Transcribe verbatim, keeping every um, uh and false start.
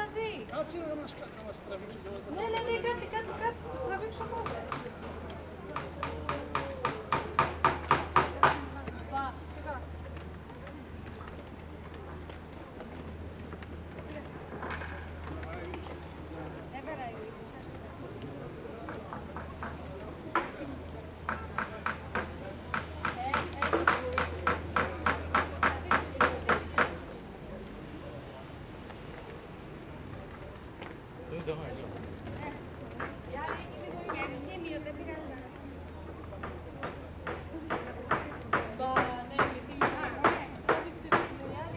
μαζί. Κάτσε να μας, να μας τραβήξει το... Ναι, ναι, ναι, κάτσε, κάτσε, κάτσε, σας τραβήξω μόνο.